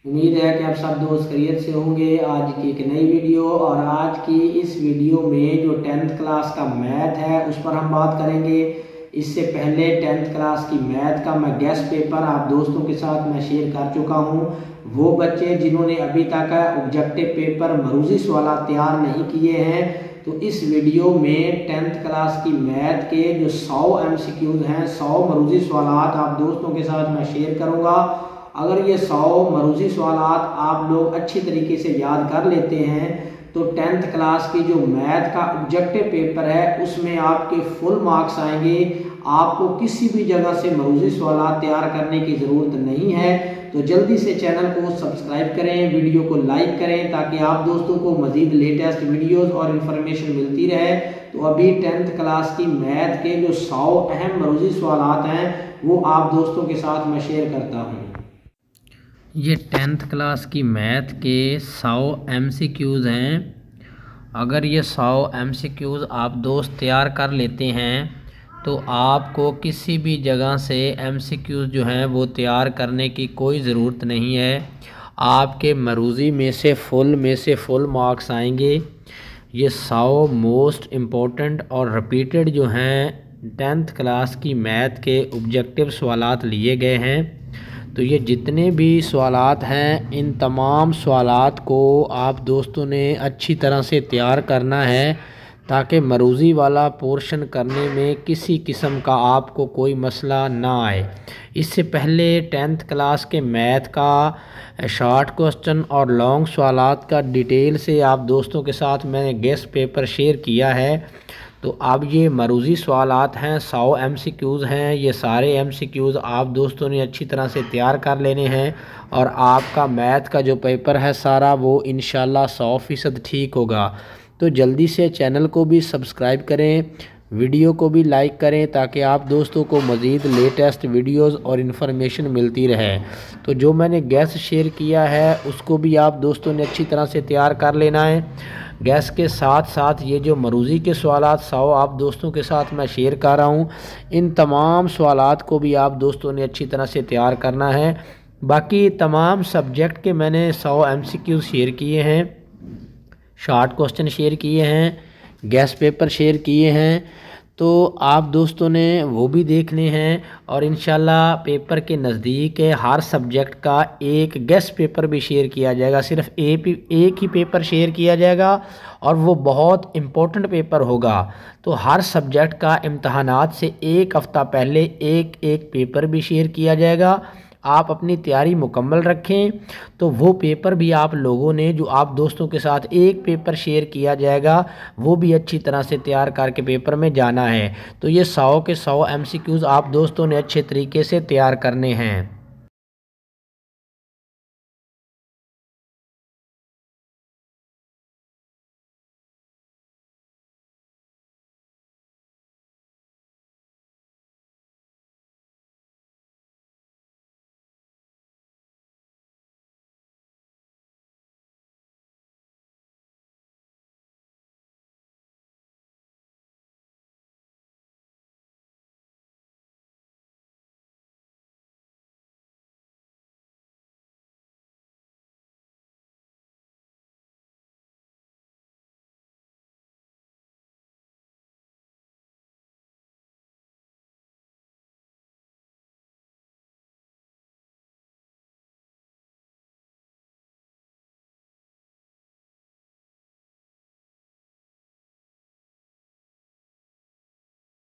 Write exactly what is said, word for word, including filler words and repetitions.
उम्मीद है कि आप सब दोस्त खैरियत से होंगे। आज की एक नई वीडियो और आज की इस वीडियो में जो टेंथ क्लास का मैथ है उस पर हम बात करेंगे। इससे पहले टेंथ क्लास की मैथ का मैं गेस्ट पेपर आप दोस्तों के साथ मैं शेयर कर चुका हूं। वो बच्चे जिन्होंने अभी तक ऑब्जेक्टिव पेपर मरूजी सवाल तैयार नहीं किए हैं तो इस वीडियो में टेंथ क्लास की मैथ के जो सौ एम सी क्यूज हैं, सौ मरूजी सवाल आप दोस्तों के साथ मैं शेयर करूँगा। अगर ये सौ मरूजी सवालात आप लोग अच्छी तरीके से याद कर लेते हैं तो टेंथ क्लास की जो मैथ का ऑब्जेक्टिव पेपर है उसमें आपके फुल मार्क्स आएंगे। आपको किसी भी जगह से मरूजी सवालात तैयार करने की ज़रूरत नहीं है। तो जल्दी से चैनल को सब्सक्राइब करें, वीडियो को लाइक करें ताकि आप दोस्तों को मज़ीद लेटेस्ट वीडियोस और इन्फॉर्मेशन मिलती रहे। तो अभी टेंथ क्लास की मैथ के जो सौ अहम मरूजी सवालात हैं वो आप दोस्तों के साथ मैं शेयर करता हूँ। ये टेंथ क्लास की मैथ के सौ एम सी क्यूज़ हैं। अगर ये सौ एम सी क्यूज़ आप दोस्त तैयार कर लेते हैं तो आपको किसी भी जगह से एम सी क्यूज़ जो हैं वो तैयार करने की कोई ज़रूरत नहीं है। आपके मरूज़ी में से फुल में से फुल मार्क्स आएंगे। ये सौ मोस्ट इम्पोर्टेंट और रिपीटेड जो हैं टेंथ क्लास की मैथ के ऑब्जेक्टिव सवालात लिए गए हैं। तो ये जितने भी सवालात हैं इन तमाम सवालात को आप दोस्तों ने अच्छी तरह से तैयार करना है ताकि मरूज़ी वाला पोर्शन करने में किसी किस्म का आपको कोई मसला ना आए। इससे पहले टेंथ क्लास के मैथ का शॉर्ट क्वेश्चन और लॉन्ग सवालात का डिटेल से आप दोस्तों के साथ मैंने गेस्ट पेपर शेयर किया है। तो अब ये मरूज़ी सवालात हैं, सौ एम सी क्यूज़ हैं। ये सारे एम सी क्यूज़ आप दोस्तों ने अच्छी तरह से तैयार कर लेने हैं और आपका मैथ का जो पेपर है सारा वो इंशाल्लाह सौ फ़ीसद ठीक होगा। तो जल्दी से चैनल को भी सब्सक्राइब करें, वीडियो को भी लाइक करें ताकि आप दोस्तों को मज़ीद लेटेस्ट वीडियोज़ और इन्फॉर्मेशन मिलती रहे। तो जो मैंने गैस शेयर किया है उसको भी आप दोस्तों ने अच्छी तरह से तैयार कर लेना है। गैस के साथ साथ ये जो मरूज़ी के सवालात सौ आप दोस्तों के साथ मैं शेयर कर रहा हूँ, इन तमाम सवालात को भी आप दोस्तों ने अच्छी तरह से तैयार करना है। बाकी तमाम सब्जेक्ट के मैंने सौ एम सी क्यू शेयर किए हैं, शॉर्ट क्वेश्चन शेयर किए हैं, गैस पेपर शेयर किए हैं। तो आप दोस्तों ने वो भी देखने हैं और इंशाल्लाह पेपर के नज़दीक हर सब्जेक्ट का एक गेस्ट पेपर भी शेयर किया जाएगा। सिर्फ एक एक ही पेपर शेयर किया जाएगा और वो बहुत इम्पोर्टेंट पेपर होगा। तो हर सब्जेक्ट का इम्तहानात से एक हफ़्ता पहले एक एक पेपर भी शेयर किया जाएगा। आप अपनी तैयारी मुकम्मल रखें तो वो पेपर भी आप लोगों ने जो आप दोस्तों के साथ एक पेपर शेयर किया जाएगा वो भी अच्छी तरह से तैयार करके पेपर में जाना है। तो ये सौ के सौ एम सी क्यूज़ आप दोस्तों ने अच्छे तरीके से तैयार करने हैं।